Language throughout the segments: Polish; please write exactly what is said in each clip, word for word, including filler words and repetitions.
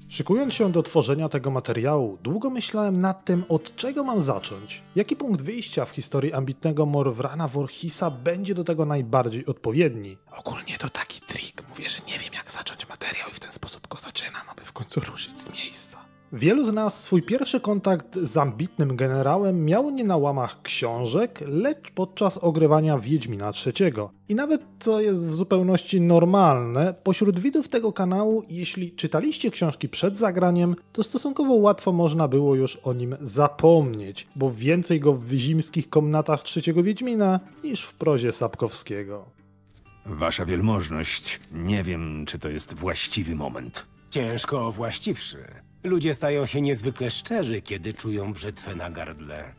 Szykując się do tworzenia tego materiału, długo myślałem nad tym, od czego mam zacząć. Jaki punkt wyjścia w historii ambitnego Morwrana Voorhisa będzie do tego najbardziej odpowiedni. Ogólnie to taki trik, mówię, że nie wiem jak zacząć materiał i w ten sposób go zaczynam, aby w końcu ruszyć z miejsca. Wielu z nas swój pierwszy kontakt z ambitnym generałem miało nie na łamach książek, lecz podczas ogrywania Wiedźmina trzeciego. I nawet, co jest w zupełności normalne, pośród widzów tego kanału, jeśli czytaliście książki przed zagraniem, to stosunkowo łatwo można było już o nim zapomnieć, bo więcej go w wyzimskich komnatach trzeciego Wiedźmina niż w prozie Sapkowskiego. Wasza wielmożność, nie wiem, czy to jest właściwy moment. Ciężko właściwszy. Ludzie stają się niezwykle szczerzy, kiedy czują brzytwę na gardle.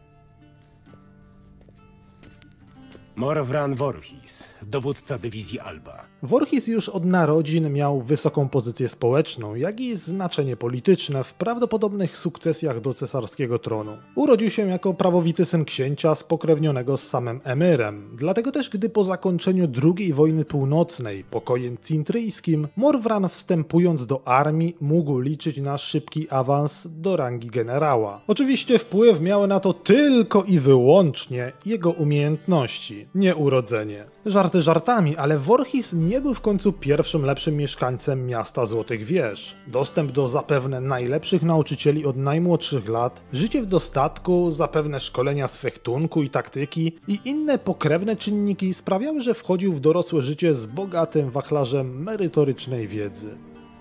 Morwran Voorhis, dowódca dywizji Alba. Voorhis już od narodzin miał wysoką pozycję społeczną, jak i znaczenie polityczne w prawdopodobnych sukcesjach do cesarskiego tronu. Urodził się jako prawowity syn księcia spokrewnionego z samym Emirem, dlatego też gdy po zakończeniu drugiej wojny północnej, pokojem cintryjskim, Morwran wstępując do armii mógł liczyć na szybki awans do rangi generała. Oczywiście wpływ miały na to tylko i wyłącznie jego umiejętności, nie urodzenie. Żarty żartami, ale Voorhis nie był w końcu pierwszym lepszym mieszkańcem miasta Złotych Wież. Dostęp do zapewne najlepszych nauczycieli od najmłodszych lat, życie w dostatku, zapewne szkolenia z fechtunku i taktyki i inne pokrewne czynniki sprawiały, że wchodził w dorosłe życie z bogatym wachlarzem merytorycznej wiedzy.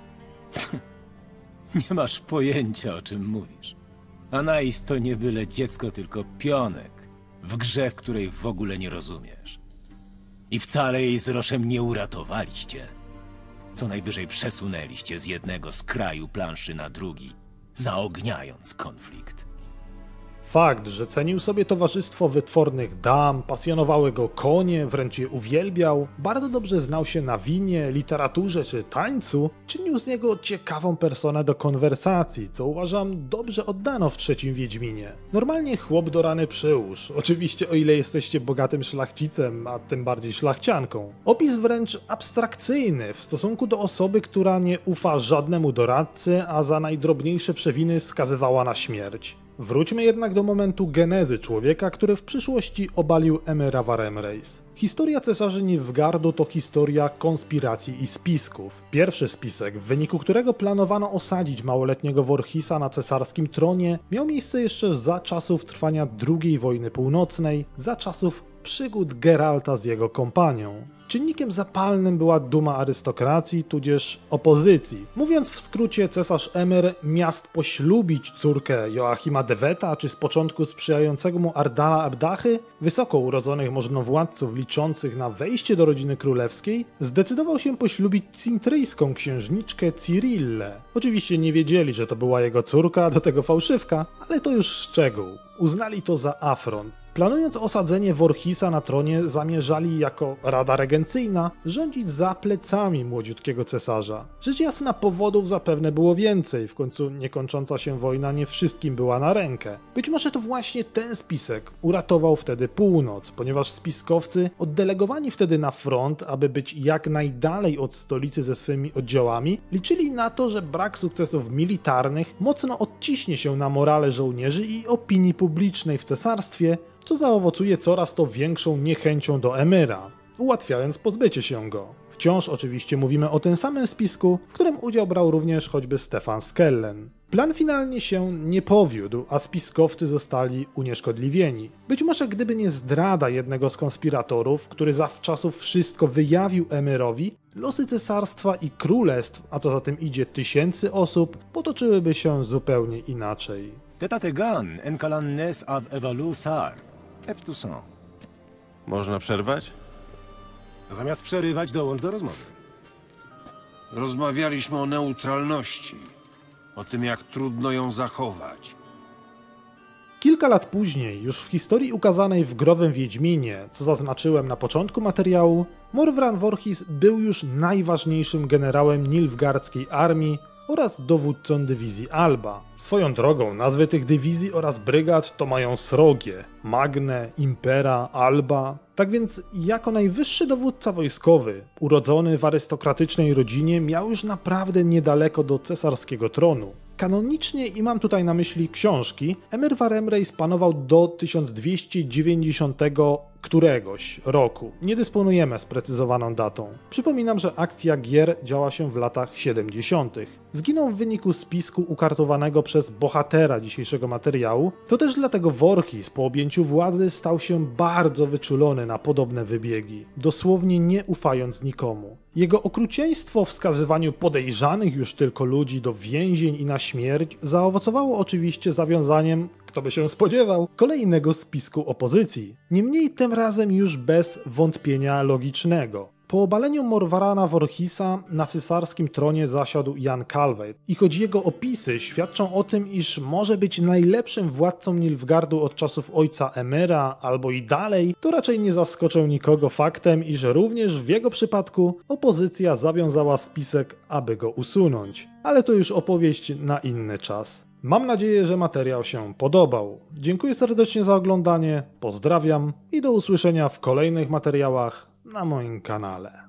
Nie masz pojęcia, o czym mówisz. Anais to nie byle dziecko, tylko pionek w grze, w której w ogóle nie rozumiesz. I wcale jej z Roszem nie uratowaliście. Co najwyżej przesunęliście z jednego skraju planszy na drugi, zaogniając konflikt. Fakt, że cenił sobie towarzystwo wytwornych dam, pasjonowały go konie, wręcz je uwielbiał, bardzo dobrze znał się na winie, literaturze czy tańcu, czynił z niego ciekawą personę do konwersacji, co uważam dobrze oddano w trzecim Wiedźminie. Normalnie chłop do rany przyłóż, oczywiście o ile jesteście bogatym szlachcicem, a tym bardziej szlachcianką. Opis wręcz abstrakcyjny w stosunku do osoby, która nie ufa żadnemu doradcy, a za najdrobniejsze przewiny skazywała na śmierć. Wróćmy jednak do momentu genezy człowieka, który w przyszłości obalił Emira var Emreis. Historia cesarzy Nilfgaardu to historia konspiracji i spisków. Pierwszy spisek, w wyniku którego planowano osadzić małoletniego Voorhisa na cesarskim tronie, miał miejsce jeszcze za czasów trwania drugiej wojny północnej, za czasów przygód Geralta z jego kompanią. Czynnikiem zapalnym była duma arystokracji, tudzież opozycji. Mówiąc w skrócie, cesarz Emir miast poślubić córkę Joachima de Weta, czy z początku sprzyjającego mu Ardala Abdachy, wysoko urodzonych możnowładców liczących na wejście do rodziny królewskiej, zdecydował się poślubić cintryjską księżniczkę Cirillę. Oczywiście nie wiedzieli, że to była jego córka, do tego fałszywka, ale to już szczegół. Uznali to za afront. Planując osadzenie Voorhisa na tronie, zamierzali jako Rada Regencyjna rządzić za plecami młodziutkiego cesarza. Rzecz jasna, powodów zapewne było więcej, w końcu niekończąca się wojna nie wszystkim była na rękę. Być może to właśnie ten spisek uratował wtedy północ, ponieważ spiskowcy oddelegowani wtedy na front, aby być jak najdalej od stolicy ze swymi oddziałami, liczyli na to, że brak sukcesów militarnych mocno odciśnie się na morale żołnierzy i opinii publicznej w cesarstwie, co zaowocuje coraz to większą niechęcią do Emira, ułatwiając pozbycie się go. Wciąż oczywiście mówimy o tym samym spisku, w którym udział brał również choćby Stefan Skellen. Plan finalnie się nie powiódł, a spiskowcy zostali unieszkodliwieni. Być może gdyby nie zdrada jednego z konspiratorów, który zawczasów wszystko wyjawił Emirowi, losy cesarstwa i królestw, a co za tym idzie tysięcy osób, potoczyłyby się zupełnie inaczej. Tetategan, enkalannes av evalu sar. Eptuson. Można przerwać? Zamiast przerywać, dołącz do rozmowy. Rozmawialiśmy o neutralności, o tym jak trudno ją zachować. Kilka lat później, już w historii ukazanej w Growym Wiedźminie, co zaznaczyłem na początku materiału, Morwran Voorhis był już najważniejszym generałem nilfgaardzkiej armii oraz dowódcą dywizji Alba. Swoją drogą nazwy tych dywizji oraz brygad to mają srogie: Magne, Impera, Alba. Tak więc jako najwyższy dowódca wojskowy, urodzony w arystokratycznej rodzinie, miał już naprawdę niedaleko do cesarskiego tronu. Kanonicznie, i mam tutaj na myśli książki, Emhyr war Emreis panował do tysiąc dwieście dziewięćdziesiątego któregoś roku. Nie dysponujemy sprecyzowaną datą. Przypominam, że akcja gier działa się w latach siedemdziesiątych. Zginął w wyniku spisku ukartowanego przez bohatera dzisiejszego materiału. To też dlatego Vorhis po objęciu władzy stał się bardzo wyczulony na podobne wybiegi, dosłownie nie ufając nikomu. Jego okrucieństwo w skazywaniu podejrzanych już tylko ludzi do więzień i na śmierć zaowocowało oczywiście zawiązaniem, kto by się spodziewał, kolejnego spisku opozycji. Niemniej tym razem już bez wątpienia logicznego. Po obaleniu Morwarana Vorhisa na cesarskim tronie zasiadł Jan Kalweit i choć jego opisy świadczą o tym, iż może być najlepszym władcą Nilfgaardu od czasów ojca Emhyra albo i dalej, to raczej nie zaskoczą nikogo faktem, iż również w jego przypadku opozycja zawiązała spisek, aby go usunąć. Ale to już opowieść na inny czas. Mam nadzieję, że materiał się podobał. Dziękuję serdecznie za oglądanie, pozdrawiam i do usłyszenia w kolejnych materiałach na moim kanale.